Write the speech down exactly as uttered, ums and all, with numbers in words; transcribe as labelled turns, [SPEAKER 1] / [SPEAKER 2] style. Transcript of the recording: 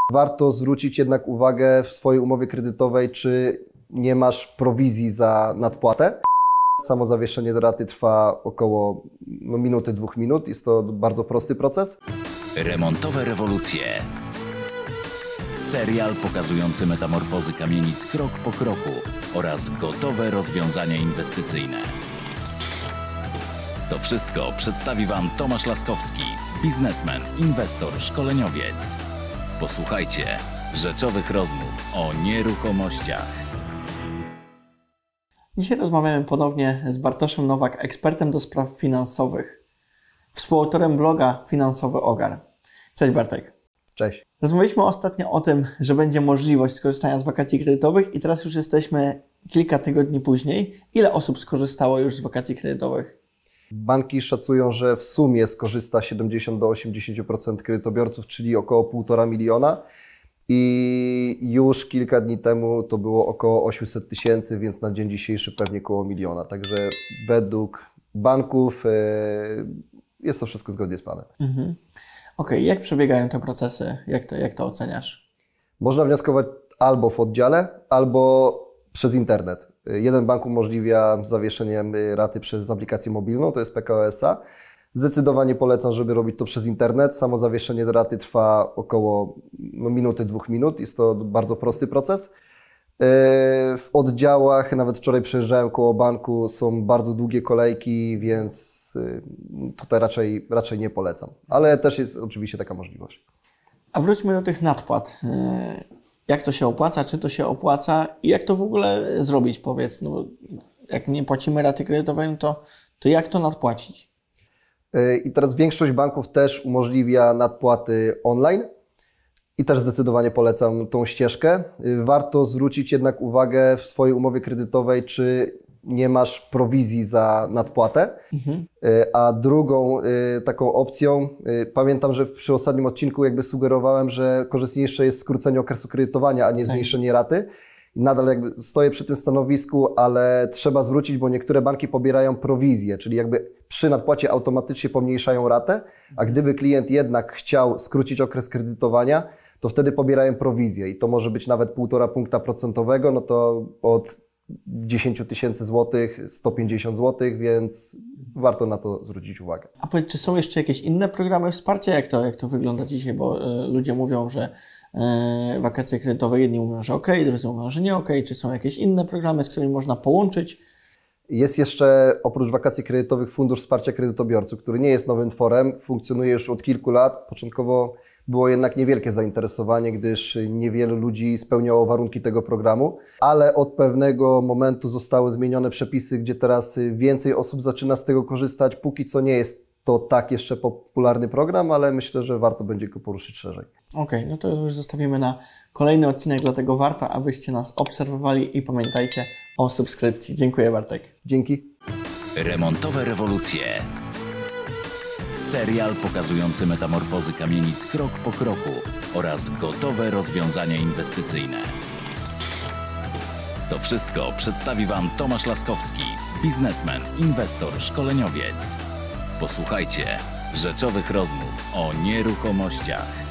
[SPEAKER 1] Warto zwrócić jednak uwagę w swojej umowie kredytowej, czy nie masz prowizji za nadpłatę. Samo zawieszenie do raty trwa około no, minuty, dwóch minut. Jest to bardzo prosty proces.
[SPEAKER 2] Remontowe rewolucje. Serial pokazujący metamorfozy kamienic krok po kroku oraz gotowe rozwiązania inwestycyjne. To wszystko przedstawi Wam Tomasz Laskowski, biznesmen, inwestor, szkoleniowiec. Posłuchajcie rzeczowych rozmów o nieruchomościach.
[SPEAKER 3] Dzisiaj rozmawiamy ponownie z Bartoszem Nowak, ekspertem do spraw finansowych, współautorem bloga Finansowy Ogar. Cześć Bartek.
[SPEAKER 1] Cześć.
[SPEAKER 3] Rozmawialiśmy ostatnio o tym, że będzie możliwość skorzystania z wakacji kredytowych i teraz już jesteśmy kilka tygodni później. Ile osób skorzystało już z wakacji kredytowych?
[SPEAKER 1] Banki szacują, że w sumie skorzysta siedemdziesiąt do osiemdziesięciu procent kredytobiorców, czyli około półtora miliona. I już kilka dni temu to było około osiemset tysięcy, więc na dzień dzisiejszy pewnie około miliona. Także według banków jest to wszystko zgodnie z planem.
[SPEAKER 3] Mhm. Okej, okay. Jak przebiegają te procesy? Jak to, jak to oceniasz?
[SPEAKER 1] Można wnioskować albo w oddziale, albo przez internet. Jeden bank umożliwia zawieszenie raty przez aplikację mobilną, to jest P K O S A. Zdecydowanie polecam, żeby robić to przez internet. Samo zawieszenie do raty trwa około no, minuty, dwóch minut. Jest to bardzo prosty proces. W oddziałach, nawet wczoraj przejeżdżałem koło banku, są bardzo długie kolejki, więc tutaj raczej, raczej nie polecam. Ale też jest oczywiście taka możliwość.
[SPEAKER 3] A wróćmy do tych nadpłat. Jak to się opłaca, czy to się opłaca i jak to w ogóle zrobić, powiedz. No, jak nie płacimy raty kredytowej, no to, to jak to nadpłacić?
[SPEAKER 1] I teraz większość banków też umożliwia nadpłaty online i też zdecydowanie polecam tą ścieżkę. Warto zwrócić jednak uwagę w swojej umowie kredytowej, czy nie masz prowizji za nadpłatę. Mhm. A drugą taką opcją, pamiętam, że przy ostatnim odcinku jakby sugerowałem, że korzystniejsze jest skrócenie okresu kredytowania, a nie zmniejszenie raty. Nadal jakby stoję przy tym stanowisku, ale trzeba zwrócić, bo niektóre banki pobierają prowizję, czyli jakby przy nadpłacie automatycznie pomniejszają ratę, a gdyby klient jednak chciał skrócić okres kredytowania, to wtedy pobierają prowizję i to może być nawet półtora punkta procentowego, no to od dziesięć tysięcy złotych, sto pięćdziesiąt złotych, więc warto na to zwrócić uwagę.
[SPEAKER 3] A powiedz, czy są jeszcze jakieś inne programy wsparcia? Jak to, jak to wygląda dzisiaj? Bo y, ludzie mówią, że y, wakacje kredytowe, jedni mówią, że ok, drudzy mówią, że nie ok. Czy są jakieś inne programy, z którymi można połączyć?
[SPEAKER 1] Jest jeszcze oprócz wakacji kredytowych Fundusz Wsparcia Kredytobiorców, który nie jest nowym tworem, funkcjonuje już od kilku lat. Początkowo było jednak niewielkie zainteresowanie, gdyż niewielu ludzi spełniało warunki tego programu, ale od pewnego momentu zostały zmienione przepisy, gdzie teraz więcej osób zaczyna z tego korzystać. Póki co nie jest to tak jeszcze popularny program, ale myślę, że warto będzie go poruszyć szerzej.
[SPEAKER 3] Okej, okay, no to już zostawimy na kolejny odcinek, dlatego warto, abyście nas obserwowali i pamiętajcie o subskrypcji. Dziękuję, Bartek.
[SPEAKER 1] Dzięki.
[SPEAKER 2] Remontowe rewolucje. Serial pokazujący metamorfozy kamienic krok po kroku oraz gotowe rozwiązania inwestycyjne. To wszystko przedstawi Wam Tomasz Laskowski, biznesmen, inwestor, szkoleniowiec. Posłuchajcie rzeczowych rozmów o nieruchomościach.